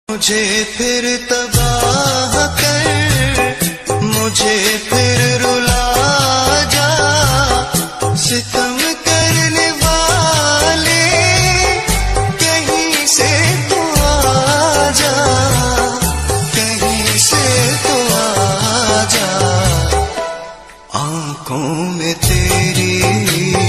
मुझे फिर तबाह कर, मुझे फिर रुला जा, सितम करने वाले कहीं से तो आ जा, कहीं से तो आ जा। आंखों में तेरी